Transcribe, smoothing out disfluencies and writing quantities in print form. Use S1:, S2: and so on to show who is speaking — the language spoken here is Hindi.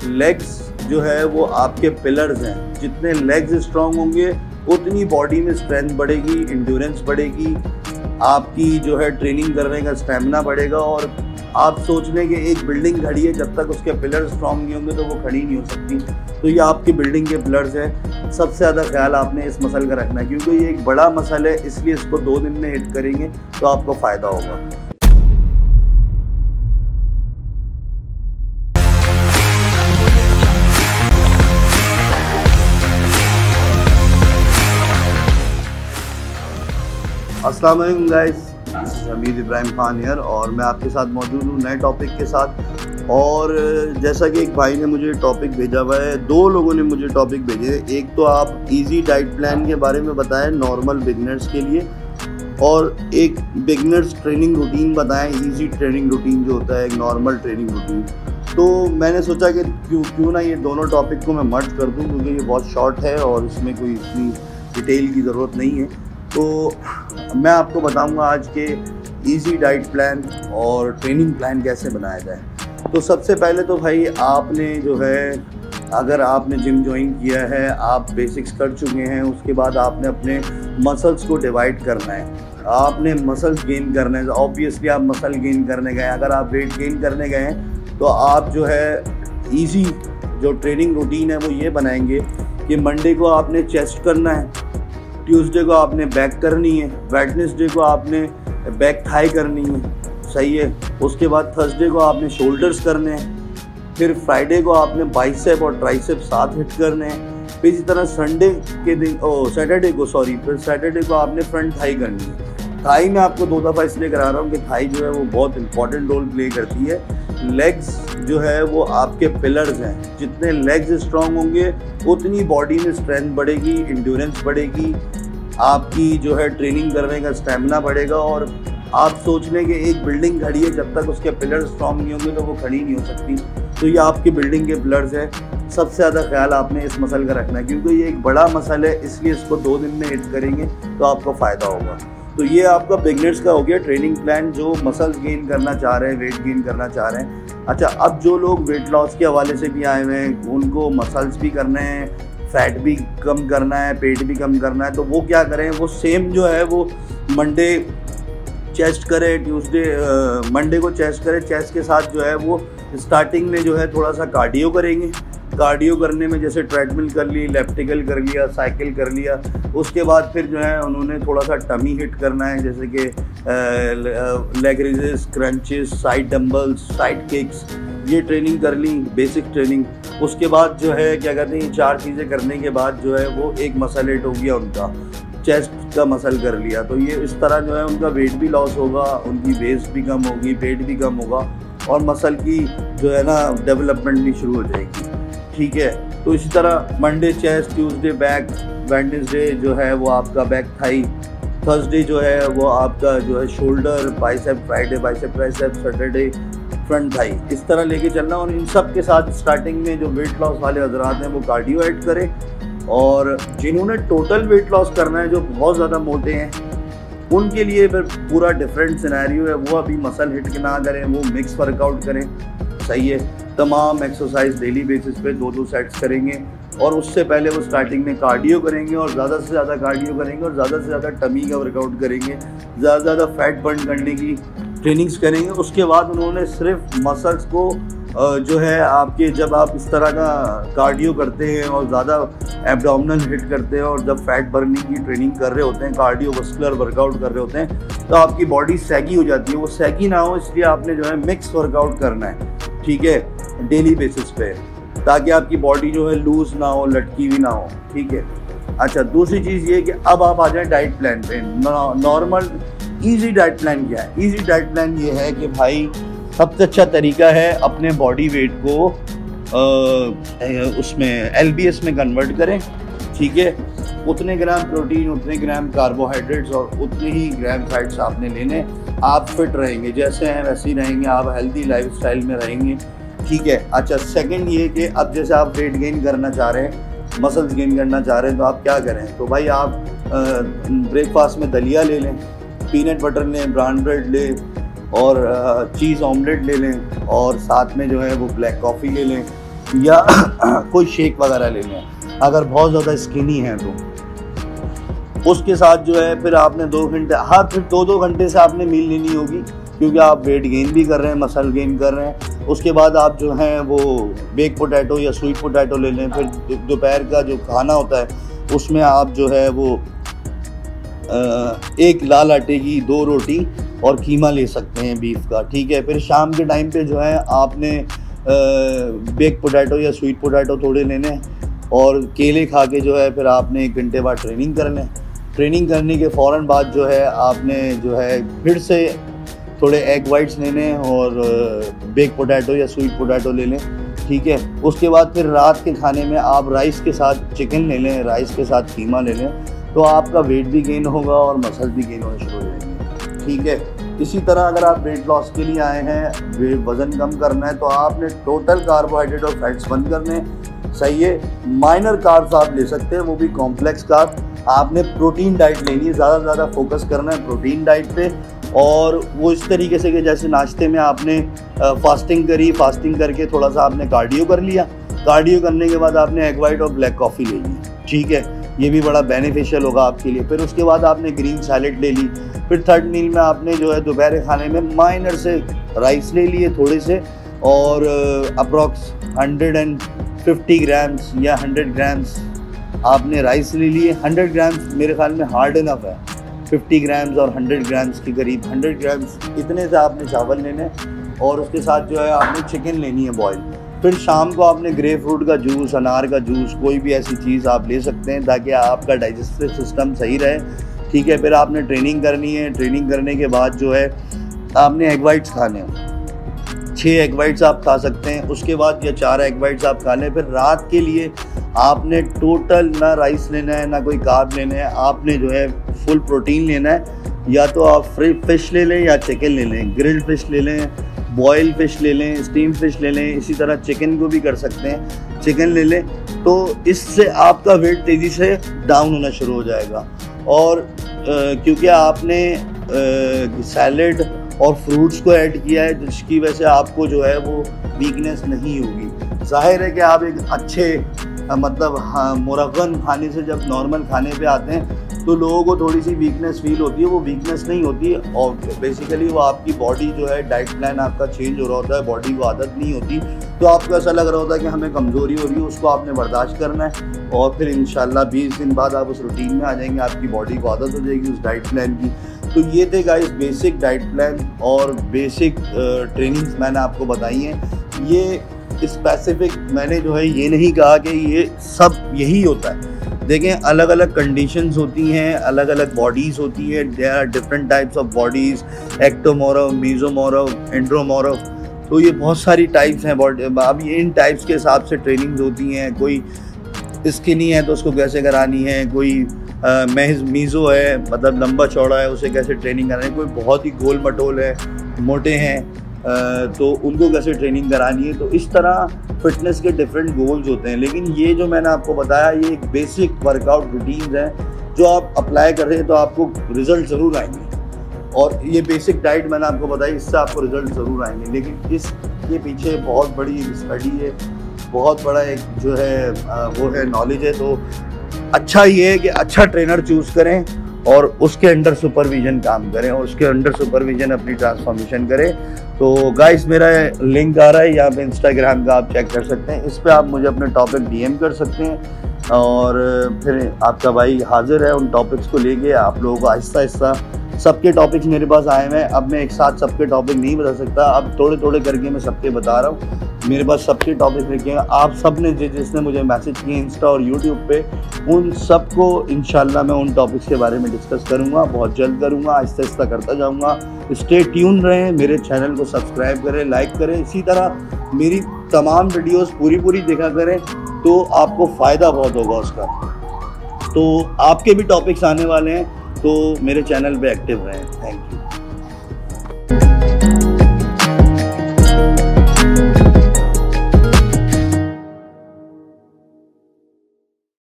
S1: लेग्स जो है वो आपके पिलर्स हैं। जितने लेग्स स्ट्रांग होंगे उतनी बॉडी में स्ट्रेंथ बढ़ेगी, इंड्योरेंस बढ़ेगी, आपकी जो है ट्रेनिंग करने का स्टेमिना बढ़ेगा। और आप सोच लें कि एक बिल्डिंग खड़ी है, जब तक उसके पिलर स्ट्रांग नहीं होंगे तो वो खड़ी नहीं हो सकती। तो ये आपकी बिल्डिंग के पिलर्स हैं। सबसे ज़्यादा ख्याल आपने इस मसल का रखना है, क्योंकि ये एक बड़ा मसल है, इसलिए इसको 2 दिन में हिट करेंगे तो आपको फ़ायदा होगा। अस्सलाम वालेकुम गाइस, हमीद इब्राहिम खान हियर और मैं आपके साथ मौजूद हूँ नए टॉपिक के साथ। और जैसा कि एक भाई ने मुझे टॉपिक भेजा हुआ है, 2 लोगों ने मुझे टॉपिक भेजे। एक तो आप इजी डाइट प्लान के बारे में बताएं नॉर्मल बिगनर्स के लिए, और एक बिगनर्स ट्रेनिंग रूटीन बताएं, इजी ट्रेनिंग रूटीन जो होता है, एक नॉर्मल ट्रेनिंग रूटीन। तो मैंने सोचा कि क्यों ना ये दोनों टॉपिक को मैं मर्ज कर दूँ, क्योंकि ये बहुत शॉर्ट है और इसमें कोई इतनी डिटेल की ज़रूरत नहीं है। तो मैं आपको बताऊंगा आज के इजी डाइट प्लान और ट्रेनिंग प्लान कैसे बनाया जाए। तो सबसे पहले तो भाई आपने जो है, अगर आपने जिम ज्वाइन किया है, आप बेसिक्स कर चुके हैं, उसके बाद आपने अपने मसल्स को डिवाइड करना है, आपने मसल्स गेन करना है। ऑब्वियसली आप मसल गेन करने गए, अगर आप वेट गेन करने गए हैं तो आप जो है इजी जो ट्रेनिंग रूटीन है वो ये बनाएंगे कि मंडे को आपने चेस्ट करना है, ट्यूसडे को आपने बैक करनी है, वेडनेसडे को आपने बैक थाई करनी है, सही है। उसके बाद थर्सडे को आपने शोल्डर्स करने हैं, फिर फ्राइडे को आपने बाइसेप और ट्राइसेप साथ हिट करने हैं। फिर इसी तरह संडे के दिन फिर सैटरडे को आपने फ्रंट थाई करनी है। थाई में आपको 2 दफ़ा इसलिए करा रहा हूँ कि थाई जो है वो बहुत इंपॉर्टेंट रोल प्ले करती है। लेग्स जो है वो आपके पिलर्स हैं। जितने लेग्स स्ट्रांग होंगे उतनी बॉडी में स्ट्रेंथ बढ़ेगी, इंड्योरेंस बढ़ेगी, आपकी जो है ट्रेनिंग करने का स्टेमिना बढ़ेगा। और आप सोच लें कि एक बिल्डिंग खड़ी है, जब तक उसके पिलर स्ट्रांग नहीं होंगे तो वो खड़ी नहीं हो सकती। तो ये आपकी बिल्डिंग के पिलर्स हैं। सबसे ज़्यादा ख्याल आपने इस मसल का रखना है, क्योंकि ये एक बड़ा मसल है, इसलिए इसको 2 दिन में हिट करेंगे तो आपको फ़ायदा होगा। तो ये आपका बिगनर्स का हो गया ट्रेनिंग प्लान, जो मसल्स गेन करना चाह रहे हैं, वेट गेन करना चाह रहे हैं। अच्छा, अब जो लोग वेट लॉस के हवाले से भी आए हुए हैं, उनको मसल्स भी करने हैं, फैट भी कम करना है, पेट भी कम करना है, तो वो क्या करें, वो सेम जो है वो मंडे चेस्ट करें, मंडे को चेस्ट करें। चेस्ट के साथ जो है वो स्टार्टिंग में जो है थोड़ा सा कार्डियो करेंगे। कार्डियो करने में जैसे ट्रेडमिल कर ली, इलेप्टिकल कर लिया, साइकिल कर लिया। उसके बाद फिर जो है उन्होंने थोड़ा सा टमी हिट करना है, जैसे कि leg raises, crunches, side dumbbells, side kicks, ये ट्रेनिंग कर ली, बेसिक ट्रेनिंग। उसके बाद जो है क्या कहते हैं, 4 चीज़ें करने के बाद जो है वो एक मसल हिट हो गया उनका, चेस्ट का मसल कर लिया। तो ये इस तरह जो है उनका वेट भी लॉस होगा, उनकी वेस्ट भी कम होगी, पेट भी कम होगा, और मसल की जो है ना डेवलपमेंट भी शुरू हो जाएगी। ठीक है, तो इसी तरह Monday chest, Tuesday back, Wednesday जो है वो आपका बैक थाई, थर्सडे जो है वो आपका जो है shoulder, bicep, Friday bicep tricep, Saturday front thigh, इस तरह लेके चलना। और इन सब के साथ स्टार्टिंग में जो वेट लॉस वाले हजरात हैं वो कार्डियो ऐड करें, और जिन्होंने टोटल वेट लॉस करना है, जो बहुत ज़्यादा मोटे हैं, उनके लिए फिर पूरा डिफरेंट सिनेरियो है। वो अभी मसल हिट के ना करें, वो मिक्स वर्कआउट करें, सही है। तमाम एक्सरसाइज डेली बेसिस पे 2-2 सेट्स करेंगे, और उससे पहले वो स्टार्टिंग में कार्डियो करेंगे, और ज़्यादा से ज़्यादा कार्डियो करेंगे, और ज़्यादा से ज़्यादा टमी का वर्कआउट करेंगे, ज़्यादा से ज़्यादा फैट बर्न करने की ट्रेनिंग्स करेंगे। उसके बाद उन्होंने सिर्फ मसल्स को जो है आपके, जब आप इस तरह का कार्डियो करते हैं और ज़्यादा एब्डोमिनल हिट करते हैं, और जब फैट बर्निंग की ट्रेनिंग कर रहे होते हैं, कार्डियोवास्कुलर वर्कआउट कर रहे होते हैं, तो आपकी बॉडी सैगी हो जाती है। वो सैगी ना हो इसलिए आपने जो है मिक्स वर्कआउट करना है, ठीक है, डेली बेसिस पे, ताकि आपकी बॉडी जो है लूज़ ना हो, लटकी हुई ना हो, ठीक है। अच्छा, दूसरी चीज़ ये कि अब आप आ जाएँ डाइट प्लान पे। नॉर्मल इजी डाइट प्लान क्या है? इजी डाइट प्लान ये है कि भाई सबसे अच्छा तरीका है अपने बॉडी वेट को उसमें LBS में कन्वर्ट करें, ठीक है। उतने ग्राम प्रोटीन, उतने ग्राम कार्बोहाइड्रेट्स और उतने ही ग्राम फैट्स आपने लेने। आप फिट रहेंगे, जैसे हैं वैसे ही रहेंगे, आप हेल्दी लाइफस्टाइल में रहेंगे, ठीक है। अच्छा, सेकंड ये कि अब जैसे आप वेट गेन करना चाह रहे हैं, मसल्स गेन करना चाह रहे हैं, तो आप क्या करें? तो भाई आप ब्रेकफास्ट में दलिया ले लें, पीनट बटर लें, ब्राउन ब्रेड लें, और चीज़ ऑमलेट ले लें, और साथ में जो है वो ब्लैक कॉफ़ी ले लें, या कोई शेक वगैरह ले लें अगर बहुत ज़्यादा स्किनी है तो। उसके साथ जो है फिर आपने 2 घंटे, हाँ फिर 2-2 घंटे से आपने मील लेनी होगी, क्योंकि आप वेट गेन भी कर रहे हैं, मसल गेन कर रहे हैं। उसके बाद आप जो हैं वो बेक पोटैटो या स्वीट पोटैटो ले लें। फिर दोपहर का जो खाना होता है उसमें आप जो है वो 1 लाल आटे की 2 रोटी और कीमा ले सकते हैं बीफ का, ठीक है। फिर शाम के टाइम पे जो है आपने बेक पोटैटो या स्वीट पोटैटो थोड़े लेने और केले खा के जो है फिर आपने 1 घंटे बाद ट्रेनिंग कर लें। ट्रेनिंग करने के फ़ौरन बाद जो है आपने जो है फिर से थोड़े एग वाइट्स लेने और बेक पोटैटो या स्वीट पोटैटो ले लें, ठीक है। उसके बाद फिर रात के खाने में आप राइस के साथ चिकन ले लें, राइस के साथ कीमा ले लें, तो आपका वेट भी गेन होगा और मसल भी गेन होने शुरू हो जाएंगे, ठीक है। इसी तरह अगर आप वेट लॉस के लिए आए हैं, वज़न कम करना है, तो आपने टोटल कार्बोहाइड्रेट और फैट्स बंद करने, सही है। माइनर कार्ब्स आप ले सकते हैं, वो भी कॉम्प्लेक्स कार्ब। आपने प्रोटीन डाइट लेनी है, ज़्यादा से ज़्यादा फोकस करना है प्रोटीन डाइट पे। और वो इस तरीके से कि जैसे नाश्ते में आपने फास्टिंग करी, फास्टिंग करके थोड़ा सा आपने कार्डियो कर लिया, कार्डियो करने के बाद आपने एग वाइट और ब्लैक कॉफ़ी ले ली, ठीक है। ये भी बड़ा बेनिफिशियल होगा आपके लिए। फिर उसके बाद आपने ग्रीन सैलेड ले ली। फिर थर्ड मील में आपने जो है दोपहर खाने में माइनर से राइस ले लिए थोड़े से, और अप्रॉक्स 150 ग्राम्स या 100 ग्राम्स आपने राइस ले लिए। 100 ग्राम्स मेरे ख्याल में हार्ड इनफ है, 50 ग्राम्स और 100 ग्राम्स के करीब, 100 ग्राम्स इतने से आपने चावल लेने, और उसके साथ जो है आपने चिकन लेनी है बॉयल। फिर शाम को आपने ग्रेप फ्रूट का जूस, अनार का जूस, कोई भी ऐसी चीज़ आप ले सकते हैं ताकि आपका डाइजेस्टिव सिस्टम सही रहे, ठीक है। फिर आपने ट्रेनिंग करनी है। ट्रेनिंग करने के बाद जो है आपने एग वाइट्स खाने हैं, 6 एग वाइट्स आप खा सकते हैं। उसके बाद या 4 एग वाइट्स आप खा लें। फिर रात के लिए आपने टोटल ना राइस लेना है ना कोई कार्ब लेना है, आपने जो है फुल प्रोटीन लेना है। या तो आप फिश ले लें या चिकन ले लें, ग्रिल्ड फिश ले लें, बॉयल फिश ले लें, स्टीम फिश ले लें। इसी तरह चिकन को भी कर सकते हैं, चिकन ले लें, तो इससे आपका वेट तेज़ी से डाउन होना शुरू हो जाएगा। और क्योंकि आपने सैलेड और फ्रूट्स को ऐड किया है, जिसकी वजह से आपको जो है वो वीकनेस नहीं होगी। जाहिर है कि आप एक अच्छे मतलब मुरगन खाने से जब नॉर्मल खाने पे आते हैं तो लोगों को थोड़ी सी वीकनेस फील होती है। वो वीकनेस नहीं होती, और बेसिकली वो आपकी बॉडी जो है, डाइट प्लान आपका चेंज हो रहा होता है, बॉडी को आदत नहीं होती, तो आपको ऐसा लग रहा होता है कि हमें कमज़ोरी हो रही है, उसको आपने बर्दाश्त करना है। और फिर इंशाल्लाह 20 दिन बाद आप उस रूटीन में आ जाएंगे, आपकी बॉडी को आदत हो जाएगी उस डाइट प्लान की। तो ये थे गाइस बेसिक डाइट प्लान और बेसिक ट्रेनिंग्स मैंने आपको बताई हैं। ये स्पेसिफिक मैंने जो है ये नहीं कहा कि ये सब यही होता है। देखें, अलग अलग कंडीशंस होती हैं, अलग अलग बॉडीज़ होती हैं। There are different types of bodies, ectomorph, mesomorph, endomorph, तो ये बहुत सारी टाइप्स हैं बॉडी। अब ये इन टाइप्स के हिसाब से ट्रेनिंग्स होती हैं। कोई स्किनी है तो उसको कैसे करानी है, कोई महज मीज़ो है मतलब लंबा चौड़ा है, उसे कैसे ट्रेनिंग करानी है, कोई बहुत ही गोल मटोल है, मोटे हैं, तो उनको कैसे ट्रेनिंग करानी है। तो इस तरह फिटनेस के डिफरेंट गोल्स होते हैं। लेकिन ये जो मैंने आपको बताया ये एक बेसिक वर्कआउट रूटीन्स हैं जो आप अप्लाई कर रहे हैं तो आपको रिज़ल्ट ज़रूर आएंगे। और ये बेसिक डाइट मैंने आपको बताई, इससे आपको रिज़ल्ट ज़रूर आएंगे। लेकिन इसके पीछे बहुत बड़ी स्टडी है, बहुत बड़ा एक जो है वो है नॉलेज है। तो अच्छा ये है कि अच्छा ट्रेनर चूज़ करें और उसके अंडर सुपरविज़न काम करें और उसके अंडर सुपरविज़न अपनी ट्रांसफॉर्मेशन करें। तो गाइस मेरा लिंक आ रहा है यहाँ पे इंस्टाग्राम का, आप चेक कर सकते हैं। इस पे आप मुझे अपने टॉपिक डीएम कर सकते हैं और फिर आपका भाई हाजिर है उन टॉपिक्स को लेके। आप लोगों को आहिस्ता आहिस्ता सबके टॉपिक्स मेरे पास आए हुए हैं। अब मैं एक साथ सबके टॉपिक नहीं बता सकता, अब थोड़े थोड़े करके मैं सबके बता रहा हूँ। मेरे पास सबके टॉपिक लिखे हैं। आप सब ने जिसने मुझे मैसेज किए इंस्टा और यूट्यूब पे, उन सबको इंशाल्लाह मैं उन टॉपिक्स के बारे में डिस्कस करूँगा, बहुत जल्द करूँगा, आहिस्ता आहिस्ता करता जाऊँगा। स्टे ट्यून रहें, मेरे चैनल को सब्सक्राइब करें, लाइक करें। इसी तरह मेरी तमाम वीडियोस पूरी देखा करें तो आपको फ़ायदा बहुत होगा उसका। तो आपके भी टॉपिक्स आने वाले हैं, तो मेरे चैनल पे एक्टिव रहें। Thank you.